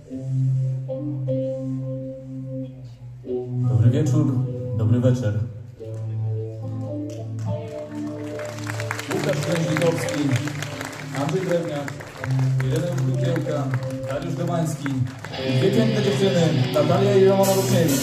Dobry wieczór, dobry wieczór. Łukasz Krężnikowski, Andrzej Drewniak, Irena Kukiełka, Dariusz Domański, dwie piękne dziewczyny, Natalia i Romana Ruchniewicz.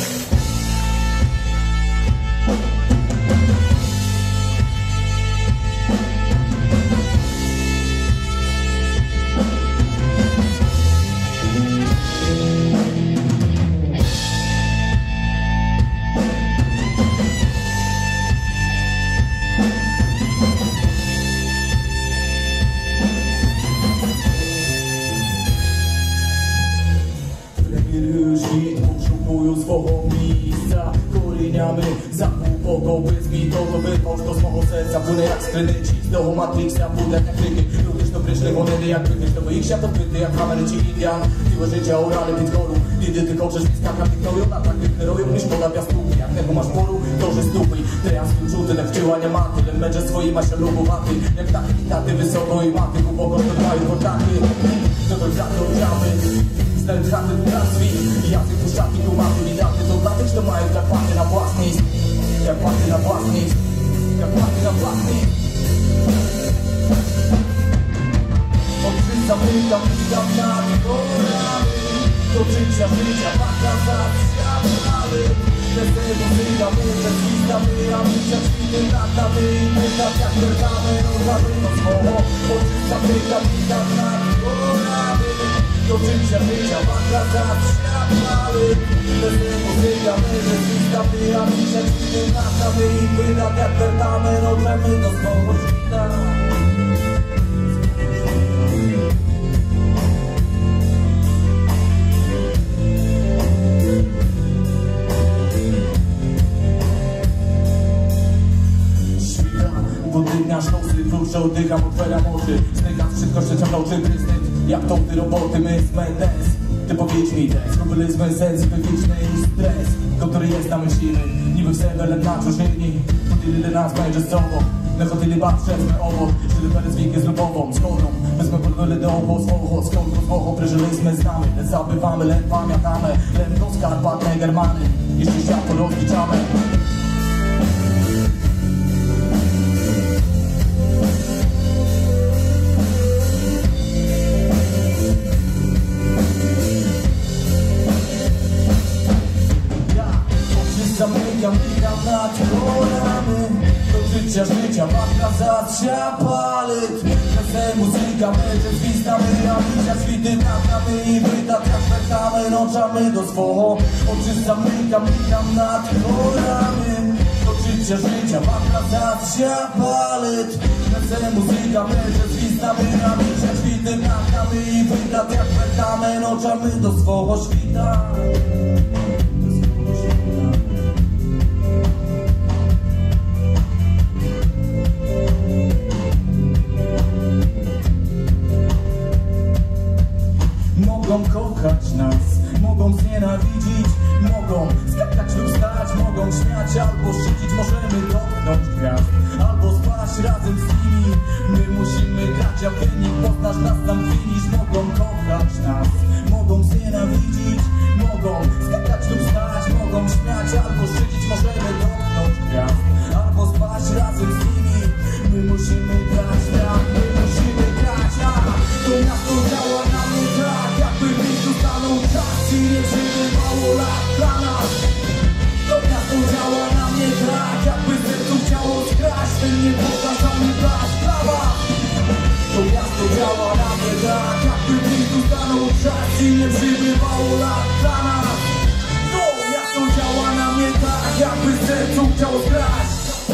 Swого miejsca koreniamy za głęboko bez mi to wypał do swого serca płynę jak skrynyci do Matrixa budę jak kryty również to pryszle wonedy jak wyjść do moich światów pyty jak Ameryci Indian piłe życia orale Bitcoinu lidy tylko przez miskaka piknął na tak wyknerują niż poda piastówki jak tego masz poru to że stupy teraz kluczu tyle wcięła nie ma tyle męcze swojej ma się lubowaty jak takie taty wysoko i maty głęboko to trwają portaty to to gramy Znałem chaty tu nazwi jacy tu szaty tu mamy widaty to dla tych, kto mają jak paty na własnej jak paty na własnej jak paty na własnej od życia myka nad gorami do życia wakazacja mamy bez tego zygamy, bez listamy a my się świty natamy i my tak jak werdamy rodzamy no słowo od życia myka nad gorami do życia wakazacja mamy bez tego zygamy, bez listamy a my się świty natamy i my tak jak werdamy rodzamy no słowo świta. Podygniasz nosy, wróżę, oddycham, otwieram oczy Znykam wszystko, szczęściam oczy, prysnyt Jak to ty roboty, my smętens Ty powiedz mi te, skrupulyzmy, sens i wywieczny stres Do który jest na myślimy, niby w sebe, lecz na czużyni Podyle nas będzie z sobą Nechotyli batrzezmy obok Żyli perezwiki z lubową, zgodą Wezmę podbyle do obosłowo Skąd rozwochą, przeżyliśmy znamy Lecz zabywamy, lecz pamiętamy Lecz do skarpatnej Germany Jeszcze światło rozliczamy Zamykam nad kolamy do życia wakazacja palet Bez muzyka, my zwistamy, a my świty natamy I my tak jak werdamy, nocamy do swого Oczy zamykam nad kolamy do życia wakazacja palet Bez muzyka, my zwistamy, a my świty natamy I my tak jak werdamy, nocamy do swого świta Mogą kochać nas, mogą znienawidzić, mogą skakać lub stać, mogą śmiać albo szydzić, możemy dotknąć gwiazd, albo spaść razem z nimi. My musimy grać, a wynik poznasz nas tam finisz. Mogą kochać nas, mogą znienawidzić, mogą skakać lub stać, mogą śmiać albo szydzić, możemy dotknąć gwiazd, albo spaść razem z nimi. My musimy grać, tak, my musimy grać, a to miasto działa na mnie tak, jakby w miejscu stanął czas i nie przybywało lat dla nas. To miasto działa na mnie tak, jakby sercu chciało skraść ten niepowtarzalny blask dla was. To miasto działa na mnie tak, jakby w miejscu stanął czas i nie przybywało lat dla nas. To miasto działa na mnie tak, jakby sercu chciało skraść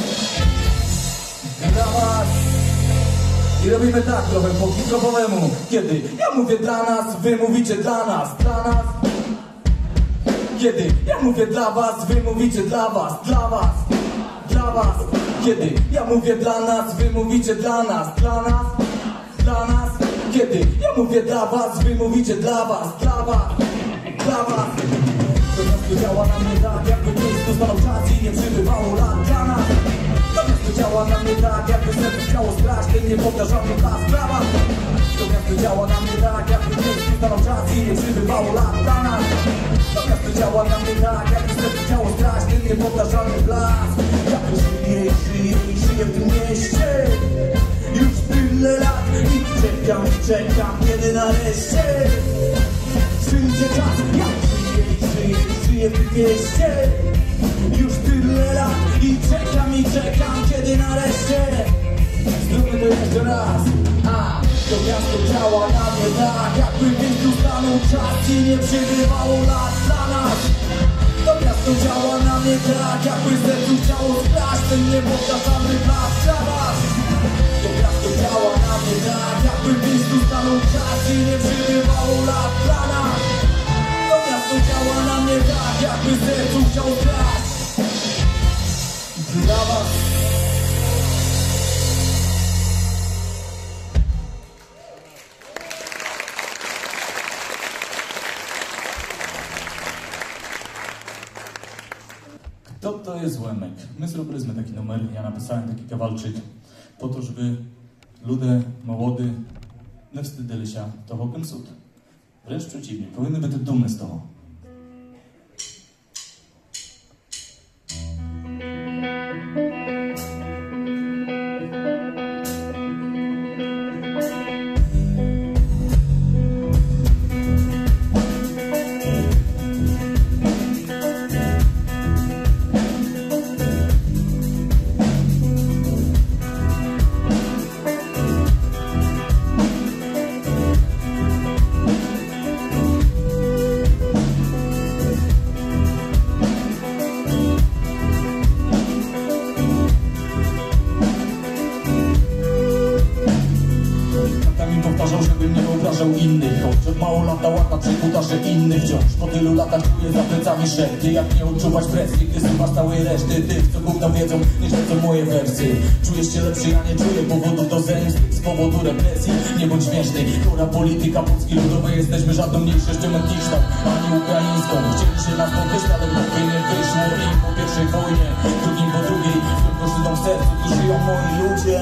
dla was. I robimy tak trochę po hip-hopowemu. Kiedy ja mówię dla nas, wy mówicie dla nas, dla nas. Kiedy ja mówię dla was, wy mówicie dla was, dla was, dla was. Kiedy ja mówię dla nas, wy mówicie dla nas, dla nas, dla nas. Kiedy ja mówię dla was, wy mówicie dla was, dla was, dla was. To miasto działa na mnie tak, jakby w miejscu stanął czas i nie przybywało lat dla nas. To miasto działa na mnie tak, jakby serce chciało skraść ten niepowtarzalny blask dla was. To miasto działa na mnie tak, jakby nie stanął czas i nie przybywało lat dla nas. To miasto działa na mnie tak, jakby serce chciało straszny, niepowtarzalny blask. Jak żyję w tym mieście już tyle lat i czekam, kiedy nareszcie przyjdzie czas. Jak żyję w tym mieście już tyle lat i czekam, kiedy nareszcie. Zróbmy to jeszcze raz. To miasto działa na mnie tak, jakby miejscu stanął czas i nie przebywało lat dla nas. To miasto działa na mnie tak, jakby sercu chciało skraść ten niepowtarzalny blask dla was. To miasto działa na mnie tak, jakby miejscu stanął czas i nie przebywało lat dla nas. To miasto działa na mnie tak, jakby sercu chciało skraść dla was. To jest Łemek. My zrobiliśmy taki numer, ja napisałem taki kawalczyk po to, żeby ludzie, młody nie wstydzili się toho, kim są. Wręcz przeciwnie, powinny być dumni z toho. Żebym nie wyobrażał innych, choć od mało lata łata przekutasze innych wciąż. Po tylu latach czuję za plecami szepty, jak nie odczuwać presji, gdy słuchasz całej reszty tych, co gówno wiedzą, nie śledzą moje wersy. Czujesz się lepszy, ja nie czuję powodów do zemsty, z powodu represji. Nie bądź śmieszny, chora polityka Polski Ludowej, jesteśmy żadną mniejszością etniczną, ani ukraińską. Chcieli się nas podejść, ale po nie wyszło im po pierwszej wojnie, drugim po drugiej, w tym kosztą w sercu, tu żyją moi ludzie.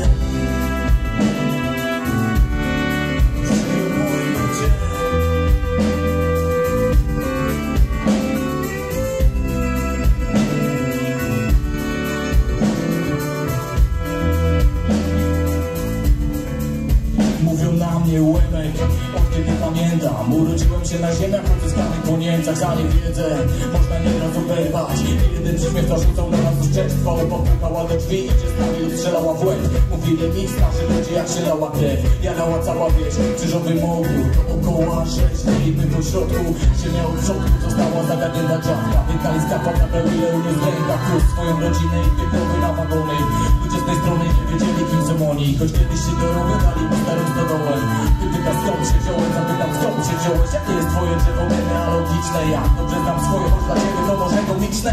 Łemek, od kiedy pamiętam, urodziłem się na ziemiach odzyskanych po Niemcach. Za niewiedzę można nieraz oberwać. Jeden przyśmiech zarzucał na nas oszczerstwa, opakowała do drzwi, idzie z nami lub strzelała w łeb. Mówili mi starzy ludzie, jak się lała krew, jarała cała wieś, krzyżowy mogił dookoła 6 ryby po środku. Ziemia od przodku została zagadnięta dżawka. Wykańska papa pełni nie z ręka, plus swoją rodzinę i biegowy na wagony. Ludzie z tej strony nie wiedzieli, kim są oni, choć kiedyś się dorobiali po starym stodołem. Ty pytasz, skąd się wziąłeś, zapytam, skąd się wziąłeś. Jakie jest twoje drzewo genealogiczne? Ja dobrze znam swoje, choć dla ciebie to może komiczne.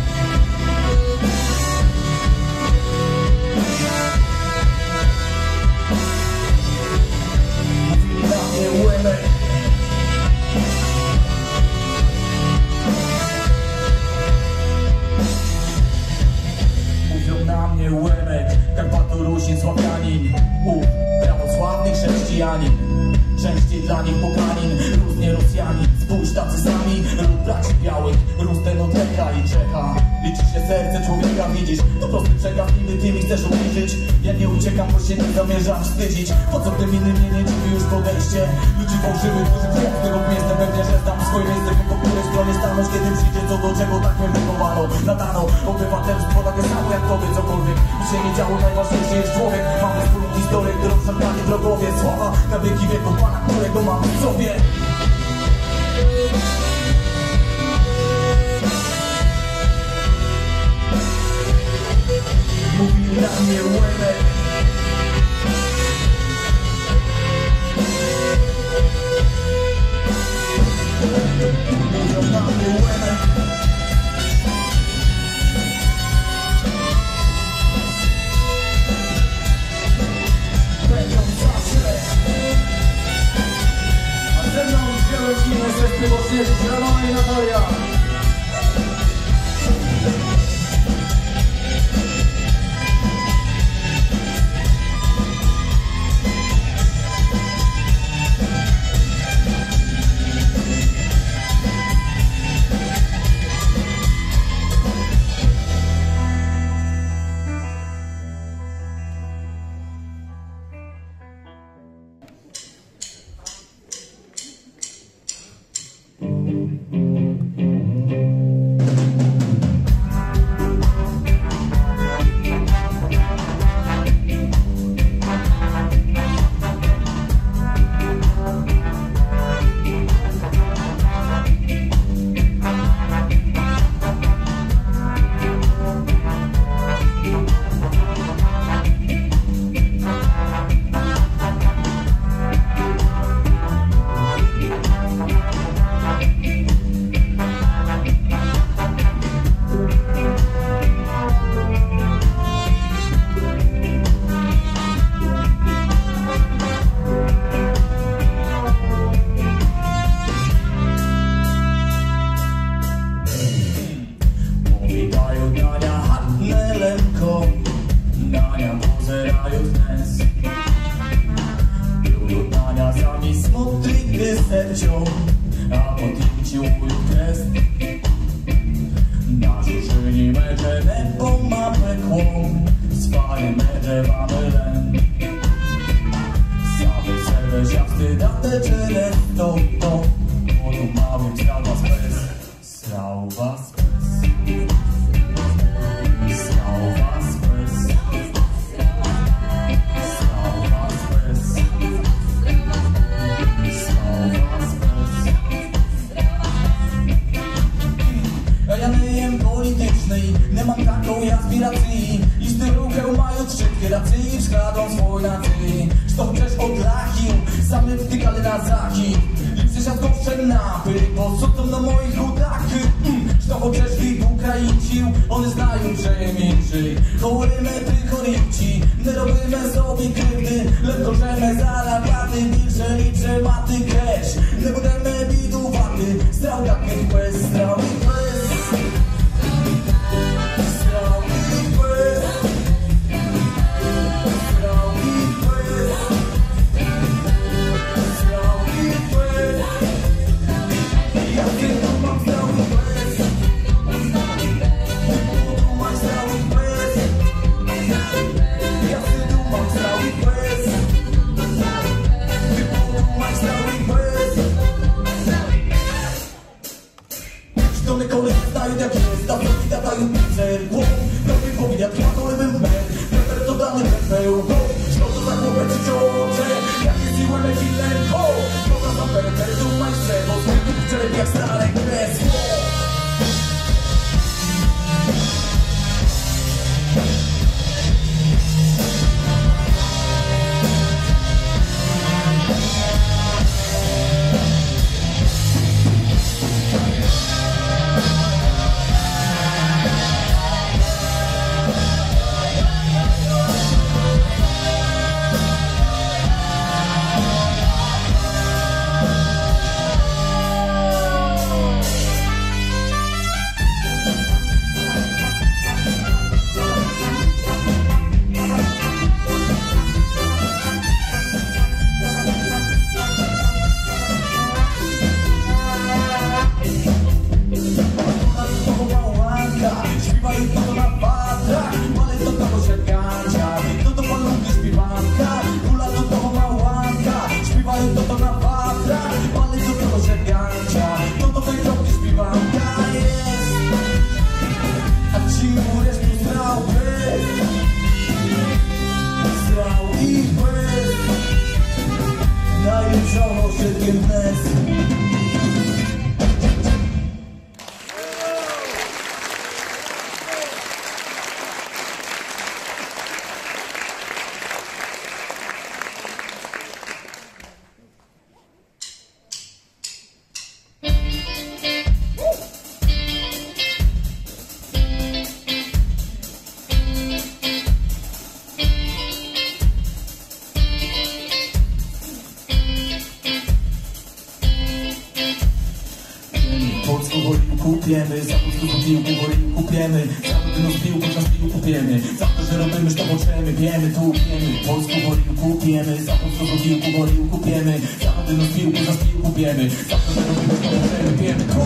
Mówili na mnie Łemek. Mówią na mnie Łemek, Karpato-Rusin, Sławianin, prawosławny chrześcijanin. Częściej dla nich poganin, różnie Rosjanin. Spójrz tacy sami, lub braci białych, Rusten od Lecha i Czecha. Liczy się serce człowieka, widzisz? To prosty przekaz, niby ty mi chcesz ubliżyć. Ja nie uciekam, bo się nie zamierzam wstydzić. Po co tym innym mnie nie dziwi już podejście ludzi fałszywych, którzy przyjdą z tego miejsca. Pewnie, że znam swoje miejsce, po której stronie stanąć, kiedy przyjdzie co do czego, tak mnie wychowano. Nadano obywatelstwo takie samo jak tobie, cokolwiek mi się nie działo, najważniejszy jest człowiek. Mamy wspólną historię, którą szarpali wrogowie. Sława na wieki wieków Pana, którego mam w sobie. Mówili na mnie Łemek. Mówią na mnie Łemek. Będą zawsze. A ze mną zwielokimy ze wyłącznie Zielona i Natalia. ciął, a potem ci ujął test. Na żużyni mecze lepą ma pekłą, swoje mecze mamy len. Same serwe siasty date czele to Młodu małym strał was bez, strał was bez, strał was bez, strał was bez, strał was bez. Ja nie jem politycznej, nie mam taką aspiracji. I z tym ruchem mają wszystkie racji, wschadą swój nacji. Što chcesz od lachiu, same wtykale na zachód. I przysiad gorsze napy, bo co to na moich udach. Što chcesz wy Ukraincił, one znają, że mniejszy. Chorymy przychodzici, nie robimy sobie krzywdy. Lecz możemy zarabiamy, bliżej liczę maty cash. Nie będziemy bidowaty, strał takich bez, strał i bez. Jak jest, ta powita dają pizzę. Dobry powiat, ja to lewym men. Peper to dany pepeł. Co to za chłopec i czołocze? Jakie siły leci lęko? Dobra za peper, tu majstrze, bo zbyt wczoraj jak starek bez. Kupiemy, za to, co piłku woli kupiemy. Za to, że nos piłku, czas piłku kupiemy. Za to, że robimy, że to możemy, wiemy, tu wiemy. Polsku woli kupiemy, za to, co piłku woli kupiemy. Za to, że nos piłku, czas piłku kupiemy. Za to, że robimy, że to możemy, wiemy, tu.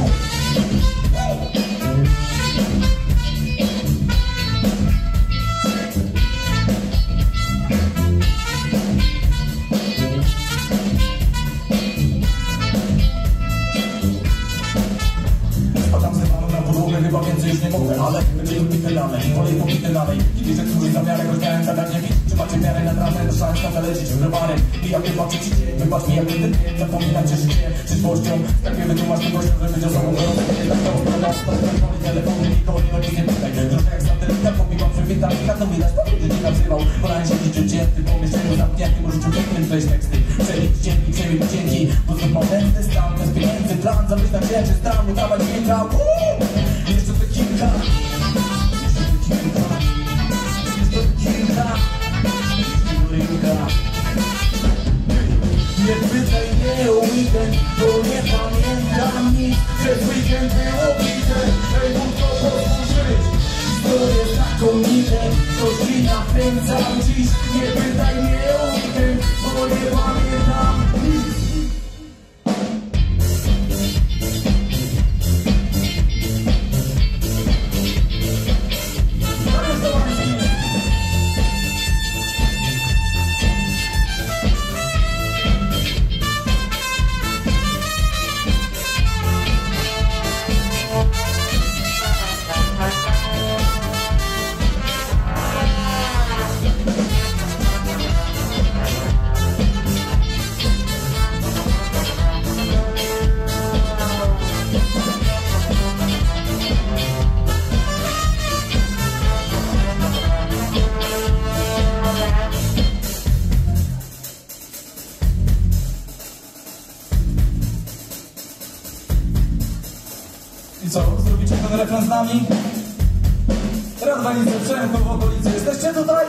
Chyba więcej już nie mogę, ale będzie lubity dalej. Kolej pobity dalej. Kiedy rzecz służy za miarę, rozmiałem zadać nie widzieć. Czy macie miarę na dramę, to szans na lecieć browarem. I jak wybaczyć ci dzień, wybacz mi jak ten dzień. Zapominam cię życie przyszłością. Tak mnie wytłumacz mi gością, że być osobą gorącą. Nie tak to rozprawiasz, to telefony, telefony, nikogo nie chodzi, nie pytaj. Trochę jak satelita, pobiłam przywita, Mika to widać, to ludzie nie nazywał. Wolałem się dziś ucięty, w pomieszczeniu zamkniętym, o życiu pięknym, treść teksty. Przelić dzięki, przebić dzięki. Bo znów momenty, stan, bez pieniędzy, plan, zamyśl na księży, stan, udawać dźwięka. Jeszcze te kilka, nie pytaj mnie o weekend, bo nie pamiętam nic. Przez weekend było bite, ej, mów to posłużyć. Historie znakomite, coś ci nakręcam dziś. Nie pytaj mnie o weekend, bo nie pamiętam nic. I co, zrobicie ten refren z nami? Radwanice, Przemków, w okolicy. Jesteście tutaj?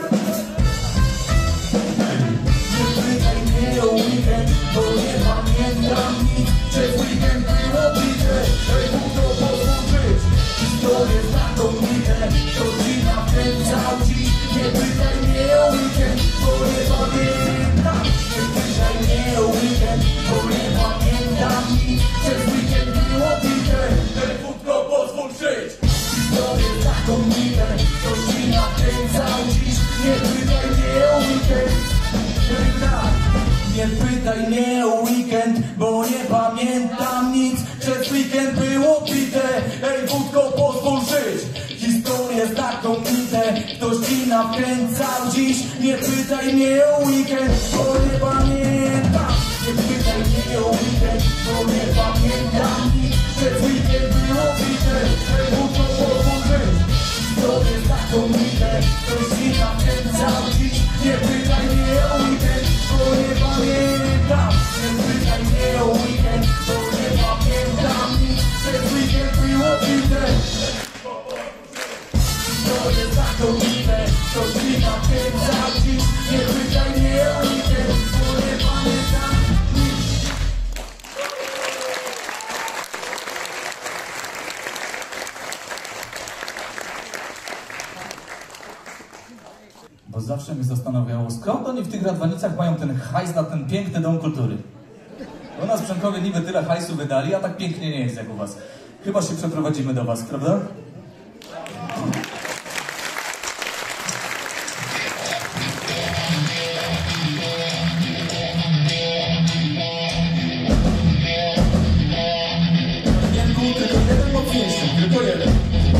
Nie pytaj mnie o weekend, bo nie pamiętam nic. Przez weekend było bite, ej, Bóg to pozwól żyć. Historie znakomite, godzina wkręcał dziś. Nie pytaj mnie o weekend, bo nie pamiętam. Nie pytaj mnie o weekend, bo nie pamiętam nic. Przez weekend było bite, ej, Bóg to pozwól żyć. Historie znakomite, godzina wkręcał dziś. Nie pytaj mnie o weekend. Nie pytaj mnie o weekend, bo nie pamiętam nic. Przez weekend było bite, ej, wódko, pozwól żyć. Historie znakomite, ktoś ci nakręcał dziś. Nie pytaj mnie o weekend, bo nie pamiętam. Nie pytaj mnie o weekend, bo nie pamiętam nic. Przez weekend było bite, ej, wódko, pozwól żyć. Historie znakomite, ktoś ci nakręcał dziś. Nie pytaj mnie o weekend, bo nie pamiętam. Nie pytaj mnie o weekend, bo nie pamiętam nic. Przez weekend było bite. To jest znakomite, to ci nakręcał dziś. Nie pytaj mnie o weekend, bo nie pamiętam nic. Bo zawsze mnie zastanawiało, skąd oni w tych Radwanicach mają ten hajs na ten piękny dom kultury. U nas w Przemkowie niby tyle hajsu wydali, a tak pięknie nie jest jak u was. Chyba się przeprowadzimy do was, prawda? Nie, tylko jeden mocniejszy, tylko jeden.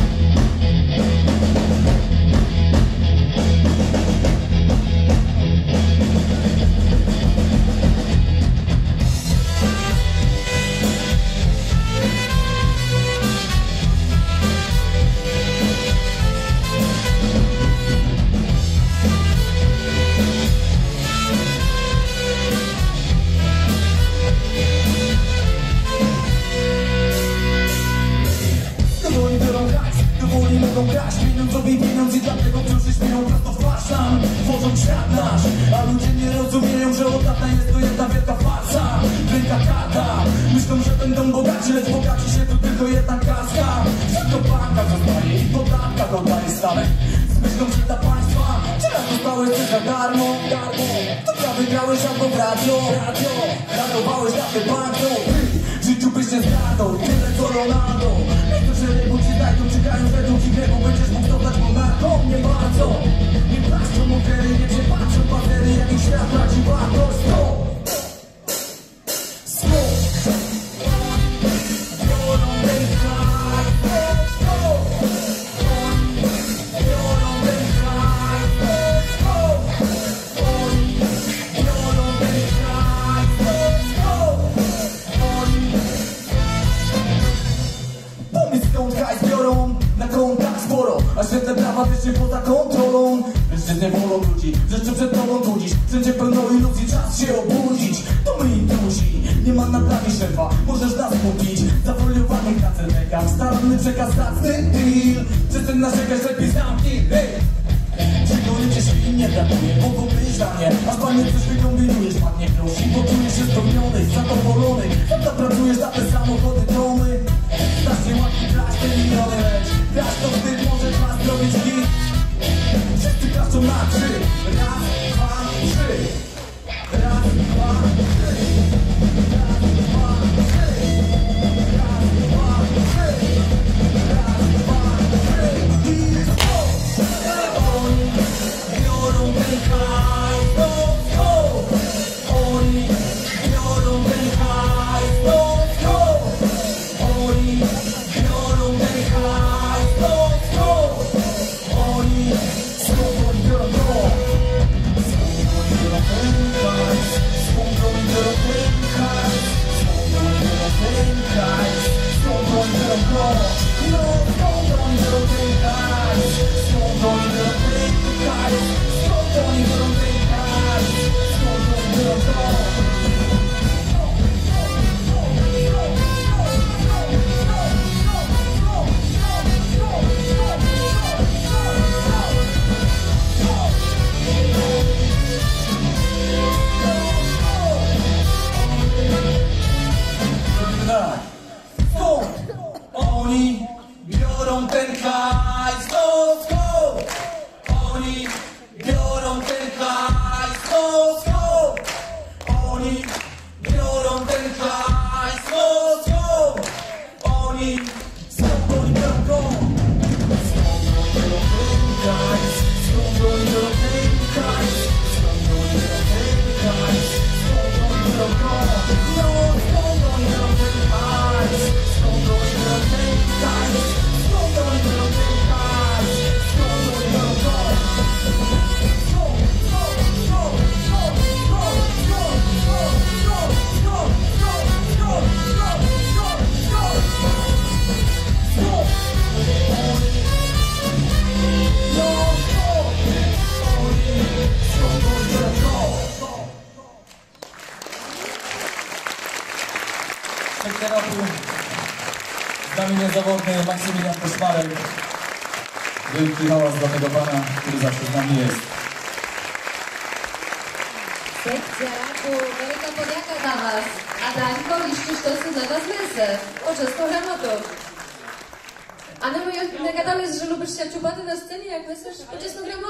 Mogą grać, pieniądzowi pieniądz i dlatego wciąż śmieją prosto w twarz nam. Tworzą świat nasz, a ludzie nie rozumieją, że od lata jest to jedna wielka farsa. Wielka karta, myślą, że będą bogaci, lecz bogaci się tu tylko jedna kaska. Wszystko banka zostaje i podatka dodaje stale. Z myślą, że dla państwa, czy raz dostałeś coś za darmo? To ja wygrałeś albo w radio. Radowałeś na tym banku. W życiu byś nie zgadł, tyle co Ronaldo. Niektórzy że rybu ci dajdą, czekają, że długi grego będziesz mógł dostać monarką. Nie bardzo, nie płaszczą mokery, nie przepatrzą batery, jak ich świat traci wartość. Biorą ten kraj, biorą ten kraj, oni biorą ten kraj, pomysł skąd hajs biorą, na kontach sporo, a świetne prawa też się poza kontrolą. Wreszcie nie wolą ludzi, rzeczy przed tobą budzisz. Wszędzie pełno iluzji, czas się obudzić. To my intruzi, nie ma naprawy szefa, możesz nas kupić. Zafoliowanych na celekach, staranny przekaz, zacny deal. Przestań narzekać, lepiej zamknij ryj. Czego cię świn nie brakuje, mogą być dla mnie. A panie coś wykombinujesz, padnie grosz i poczujesz się spełniony, zadowolony. Tam pracujesz na te samochody, domy. Znasz się łatwiej grać te miliony, lecz grać to wstyd, możesz nas zrobić hit. Wszyscy klaszczą na trzy. Raz, dwa, trzy. Raz, dwa, trzy. Raz, dwa, trzy. Raz, dwa, trzy. Raz, dwa, trzy. I stop! Oni biorą ten kraj. Oni biorą ten kraj. tak. Skąd oni biorą ten hajs? Skąd oni biorą ten hajs? Skąd oni biorą ten hajs? Skąd oni biorą go? Skąd oni biorą ten hajs? Skąd oni biorą ten hajs? Skąd oni biorą ten hajs? Skąd oni biorą go? No, skąd oni biorą ten hajs? Skąd oni biorą ten hajs? Skąd oni biorą ten hajs? Skąd oni biorą go? Sekcja rapu, z nami niezawodny Maksymilian Koszmarek. Wielki hałas dla tego pana, który zawsze z nami jest. Sekcja rapu, wielka podjaka dla was. A Dańko liszczy sztosy dla was mesę. Oczesko gramotów. A no my gadamy, że lubisz się czubany na scenie, jak mesesz? Oczesko gramotów.